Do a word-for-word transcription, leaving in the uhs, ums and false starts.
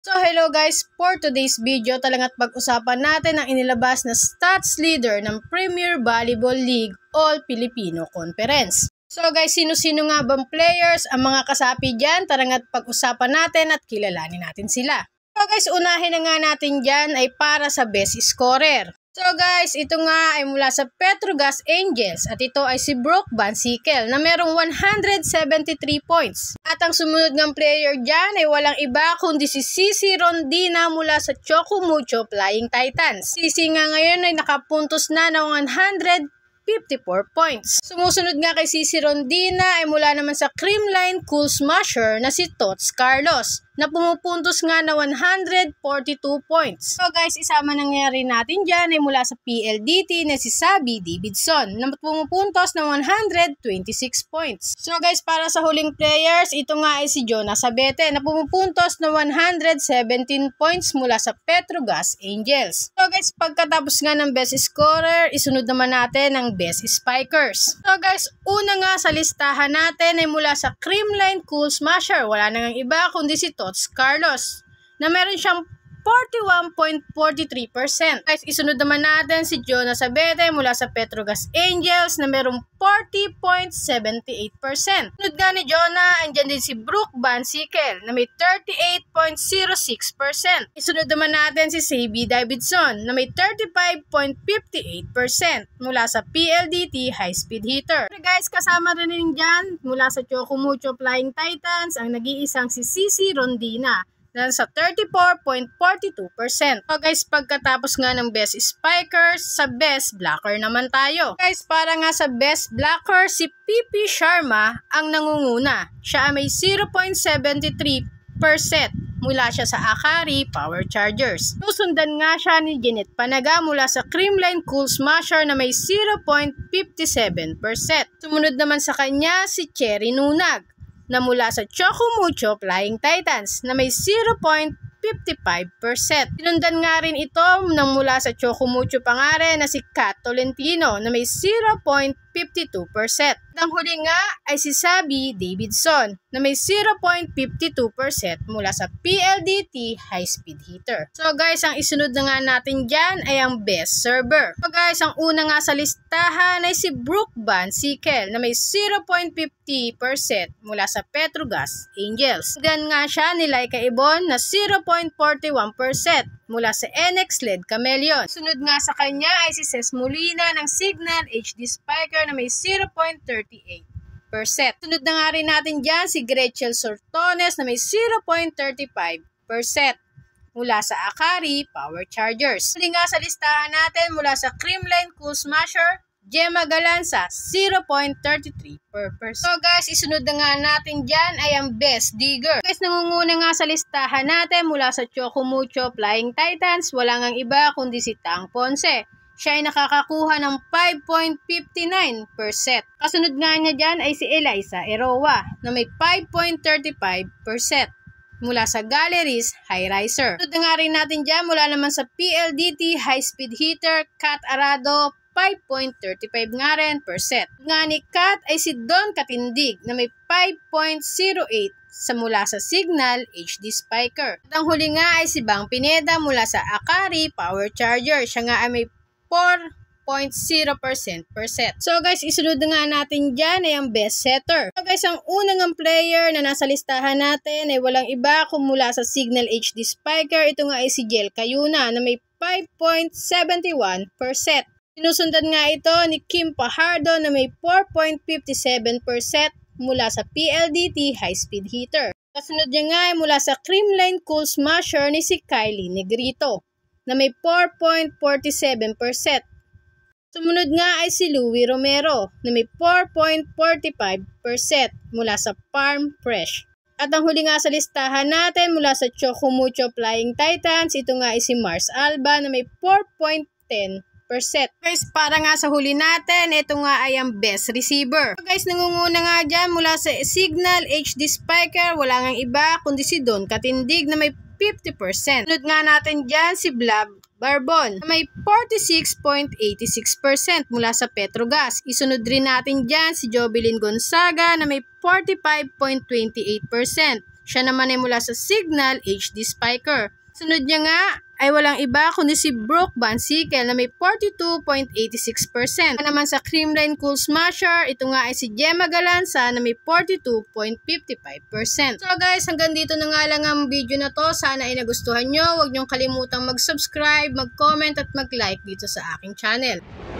So hello guys, for today's video talagang pag-usapan natin ang inilabas na stats leader ng Premier Volleyball League All-Filipino Conference. So guys, sino-sino nga bang players ang mga kasapi dyan? Talagang pag-usapan natin at kilalanin natin sila. So guys, unahin na nga natin dyan ay para sa best scorer. So guys, ito nga ay mula sa Petrogas Angels at ito ay si Brooke Van Sickle na merong one hundred seventy-three points. At ang sumunod ng player dyan ay walang iba kundi si Cici Rondina mula sa Chocumucho Flying Titans. Cici nga ngayon ay nakapuntos na ng one hundred fifty-four points. Sumusunod nga kay Cici Rondina ay mula naman sa Creamline Cool Smasher na si Tots Carlos na pumupuntos nga na one hundred forty-two points. So guys, isama nangyari natin dyan ay mula sa P L D T na si Sabi Davidson na pumupuntos na one hundred twenty-six points. So guys, para sa huling players, ito nga ay si Jonah Sabete na pumupuntos na one hundred seventeen points mula sa Petrogas Angels. So guys, pagkatapos nga ng best scorer, isunod naman natin ang best spikers. So guys, una nga sa listahan natin ay mula sa Creamline Cool Smasher. Wala na nga iba kundi si Tots Carlos na meron siyang forty-one point four three percent. Guys, isunod naman natin si Jonah Sabete mula sa Petrogas Angels na merong forty point seven eight percent. Sunod nga ni Jonah, andyan din si Brooke Van Sickle na may thirty-eight point zero six percent. Isunod naman natin si Sabi Davidson na may thirty-five point five eight percent mula sa P L D T High Speed Hitter. So guys, kasama rin din dyan mula sa Chocumucho Flying Titans ang nag-iisang si Cici Rondina na sa thirty-four point four two percent. So guys, pagkatapos nga ng best spikers, sa best blocker naman tayo. Guys, para nga sa best blocker, si P P Sharma ang nangunguna. Siya ay may zero point seven three percent mula siya sa Akari Power Chargers. Susundan nga siya ni Jeanette Panaga mula sa Creamline Cool Smasher na may zero point five seven percent. Sumunod naman sa kanya si Cherry Nunag na mula sa Chocumucho Flying Titans na may zero point five five percent. Sinundan nga rin ito ng mula sa Chocumucho Pangare na si Kat Tolentino na may zero point five two percent. Ang huli nga ay si Sabi Davidson na may zero point five two percent mula sa P L D T High Speed Hitter. So guys, ang isunod na nga natin dyan ay ang best server. So guys, ang una nga sa listahan ay si Brooke Van Sickle na may zero point five zero percent mula sa Petrogas Angels. Then nga siya ni Laika Ibon na zero point four one percent mula sa N X L E D Chameleon. Sunod nga sa kanya ay si Ces Molina ng Signal H D Spiker na may zero point three eight percent. Sunod na nga rin natin dyan si Gretchen Sortones na may zero point three five percent mula sa Akari Power Chargers. Huli nga sa listahan natin mula sa Creamline Cool Smasher, Gemma Galanza, zero point three three percent. So guys, isunod na nga natin dyan ay ang best digger. Guys, nangunguna nga sa listahan natin mula sa Chocumucho Flying Titans, wala ngang iba kundi si Tang Ponce. Siya ay nakakakuha ng five point five nine percent. Kasunod nga niya dyan ay si Eliza Eroa na may five point three five percent mula sa Galleries High Riser. Sunod na nga rin natin dyan mula naman sa P L D T High Speed Hitter, Kat Arado, five point three five nga rin percent. Nga ni Kat ay si Don Katindig na may five point zero eight sa mula sa Signal H D Spiker. At ang huli nga ay si Bang Pineda mula sa Akari Power Charger. Siya nga ay may four point zero percent percent. So guys, isunod na nga natin dyan ay ang best setter. So guys, ang unang ang player na nasa listahan natin ay walang iba kung mula sa Signal H D Spiker. Ito nga ay si Jel Cayuna na may five point seven one percent. Sinusundan nga ito ni Kim Pajardo na may four point five seven percent mula sa P L D T High Speed Hitter. Kasunod niya nga ay mula sa Creamline Cool Smasher ni si Kylie Negrito na may four point four seven percent. Sumunod nga ay si Louie Romero na may four point four five percent mula sa Farm Fresh. At ang huli nga sa listahan natin mula sa Chocumucho Flying Titans, ito nga ay si Mars Alba na may four point one zero percent. Guys, para nga sa huli natin, ito nga ay ang best receiver. So guys, nangunguna nga dyan mula sa Signal H D Spiker, wala ngang iba kundi si Don Katindig na may fifty percent. Sunod nga natin dyan si Blab Barbon na may forty-six point eight six percent mula sa Petrogas. Isunod rin natin dyan si Jovelyn Gonzaga na may forty-five point two eight percent. Siya naman ay mula sa Signal H D Spiker. Sunod niya nga ay walang iba kundi si Brooke Van Sickle na may forty-two point eight six percent. Naman sa Creamline Cool Smasher, ito nga ay si Gemma Galanza na may forty-two point five five percent. So guys, hanggang dito na nga lang ang video na to. Sana ay nagustuhan nyo. Huwag nyong kalimutang mag-subscribe, mag-comment at mag-like dito sa aking channel.